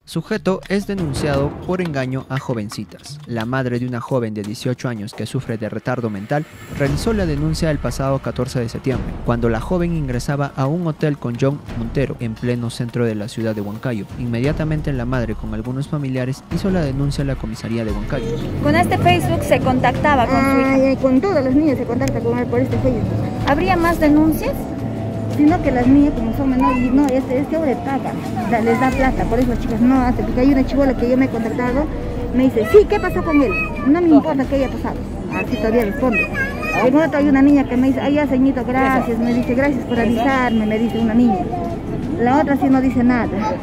Sujeto es denunciado por engaño a jovencitas. La madre de una joven de 18 años que sufre de retardo mental realizó la denuncia el pasado 14 de septiembre, cuando la joven ingresaba a un hotel con John Montero en pleno centro de la ciudad de Huancayo. Inmediatamente la madre con algunos familiares hizo la denuncia a la comisaría de Huancayo. Con este Facebook se contactaba con su hija. Con todas las niñas se contacta con él por este Facebook. ¿Habría más denuncias? Sino que las niñas como son menores, y no, este hombre paga, les da plata, por eso las chicas no hacen, porque hay una chibola que yo me he contactado, me dice, sí, ¿qué pasó con él? No me importa qué haya pasado, así todavía responde. En otro hay una niña que me dice, ay, ya señorito, gracias, me dice, gracias por avisarme, me dice una niña. La otra sí no dice nada.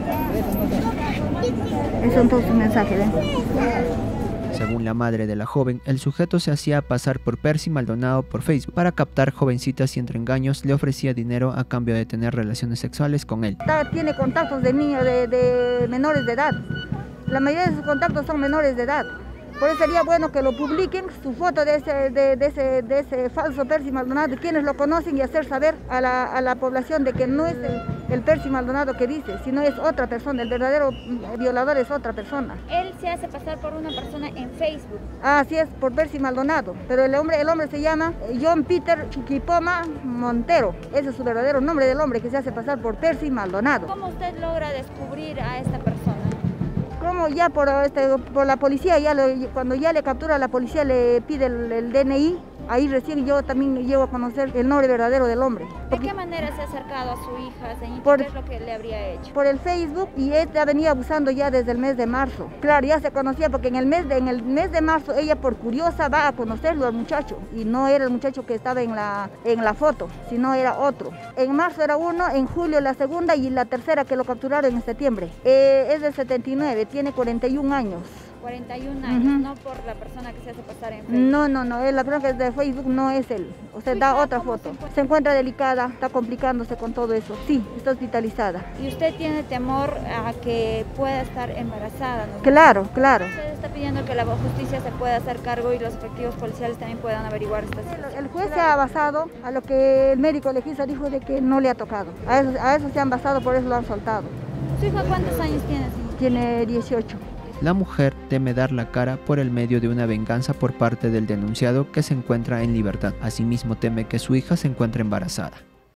Esos son todos sus mensajes, Según la madre de la joven, el sujeto se hacía pasar por Percy Maldonado por Facebook para captar jovencitas y entre engaños le ofrecía dinero a cambio de tener relaciones sexuales con él. Tiene contactos de niños de menores de edad. La mayoría de sus contactos son menores de edad. Por eso sería bueno que lo publiquen, su foto de ese falso Percy Maldonado, quienes lo conocen y hacer saber a la población de que no es el Percy Maldonado que dice, sino es otra persona, el verdadero violador es otra persona. Él se hace pasar por una persona en Facebook. Así es, por Percy Maldonado, pero el hombre se llama John Peter Chuquipoma Montero, ese es su verdadero nombre del hombre que se hace pasar por Percy Maldonado. ¿Cómo usted logra descubrir a esta persona? Como ya por la policía, cuando ya le captura la policía le pide el DNI, ahí recién yo también llego a conocer el nombre verdadero del hombre. ¿De qué manera se ha acercado a su hija, señorita? ¿Qué es lo que le habría hecho? Por el Facebook, y ella venía abusando ya desde el mes de marzo. Claro, ya se conocía porque en el mes de marzo ella por curiosa va a conocerlo al muchacho y no era el muchacho que estaba en la foto, sino era otro. En marzo era uno, en julio la segunda y la tercera que lo capturaron en septiembre. Es del 79, tiene 41 años. 41 años, no por la persona que se hace pasar en Facebook. No, la persona que es de Facebook no es él, o sea, da otra foto. Se encuentra delicada, está complicándose con todo eso. Sí, está hospitalizada. ¿Y usted tiene temor a que pueda estar embarazada, ¿no? Claro. Usted está pidiendo que la justicia se pueda hacer cargo y los efectivos policiales también puedan averiguar esta situación. El juez se ha basado a lo que el médico legista dijo de que no le ha tocado. A eso se han basado, por eso lo han soltado. ¿Su hija cuántos años tiene, señor? Tiene 18. La mujer teme dar la cara por el medio de una venganza por parte del denunciado que se encuentra en libertad. Asimismo teme que su hija se encuentre embarazada.